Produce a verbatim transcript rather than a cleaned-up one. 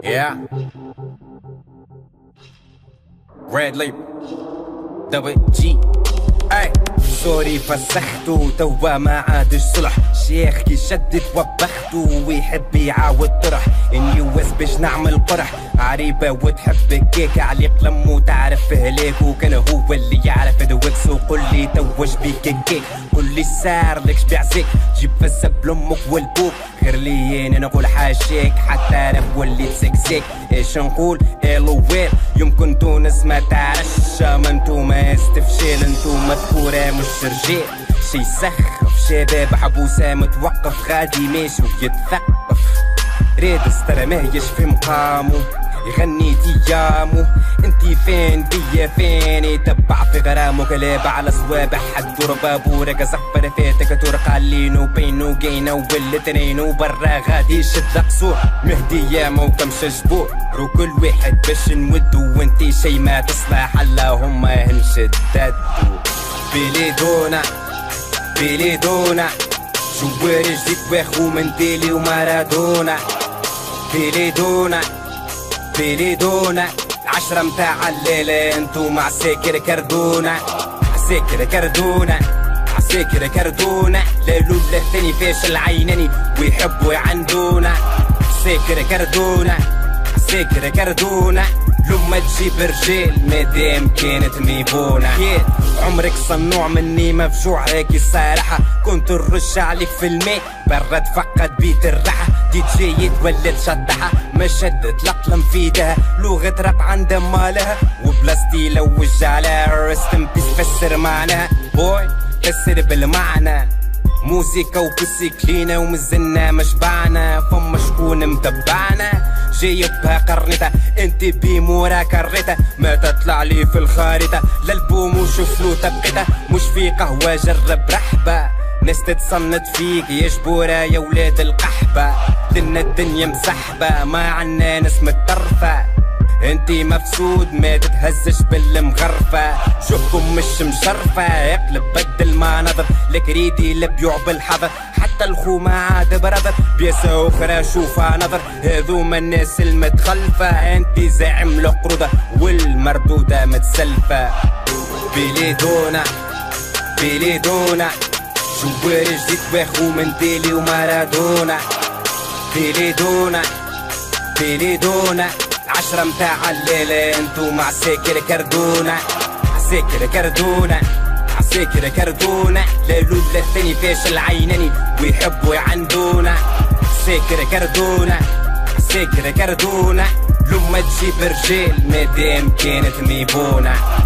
Yeah. Red label. Double G. اي سوري فسختو توا ما عادش صلح. شيخ كي شدد وبختو ويحب يعاود طرح. ان يو اس باش نعمل قرح. عريبة وتحب كيك علي قلم وتعرف هليك. وكان هو اللي يعرف دوكس وقول لي توج بيك كيك. قول لي سار لك شبيع زيك. جيب فسب لامك والبوك. غير لي انا نقول حاشيك حتى انا وليت سكسيك. ايش نقول الو ويل يمكن تونس ما تعرفش. ما انتو ما استفشيل انتو مذكورة مش رجال. شي يسخف شباب حبوسة متوقف غادي ماشي ويتثقف. ريدس ترى ماهيش في مقامو يغني ديامو. انتي فين بيا فين يتبع في غرامو. كلاب على صوابح حد ربابو رقا زقبر فاتك تورقالينو بينو جينو والتنين وبرا غادي يشد قصور. مهدي ياما وكمش جبور رو كل واحد باش نودو. وانتي شي ما تصلح اللهم هنشددو. بليدونا بليدونا جوار جديد واخو منديلي ومارادونا. بليدونا بليدونا العشرة متاع الليلة انتو مع ساكر كردونا. عساكر كردونا عساكر كردونا. لا لولا الثاني فاشل عيناني ويحبوا يعندونا. عساكر كردونا عساكر كردونا. لما تجيب رجال مادام كانت ميبونة. عمرك صنوع مني مفجوع هيك الصراحة. كنت نرش عليك في الماء برا تفقد بيت الراحة. دي جي يتولد شطحة ما شدت الأقلم في يدها. لغة راب عندها مالها وبلاستي لوج عليها. رستم بيس فسر معناها بوي فسر بالمعنى. موسيقى وبسكلينة ومزلنا مشبعنا. فما شكون متبعنا جايب بها قرنتها. انت بيمورا كريتها ما تطلع لي في الخارطة. للبوم وشوف له تبقيتها مش في قهوة جرب رحبة. ناس تتصنت فيك يا جبورة يا ولاد القحبة. لنا الدنيا مسحبة ما عنا ناس متطرفة. انتي مفسود ما تتهزش بالمغرفة. شوفكم مش مشرفة اقلب بدل ما نظر. لك ريدي لبيوع بالحظر حتى الخو ما عاد برادر. بياسة اخرى شوفها نظر هذوما الناس المتخلفة. انتي زاعم القرودة والمردودة متسلفة. بليدونا بليدونا جوار جديد واخو منديلي ومارادونا. بليدونا بليدونا العشرة متاع الليلة انتو مع ساكر كردونا. عساكر كردونا عساكر كردونا. لا لولا الثاني فاشل عيناني ويحبوا يعندونا. عساكر كردونا عساكر كردونا. لما تجيب رجال مادام كانت ميبونة.